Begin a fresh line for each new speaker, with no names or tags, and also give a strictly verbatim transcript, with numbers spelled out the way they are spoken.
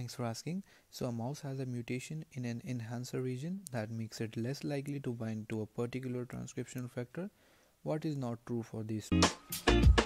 thanks for asking. So a mouse has a mutation in an enhancer region that makes it less likely to bind to a particular transcriptional factor. What is not true for these?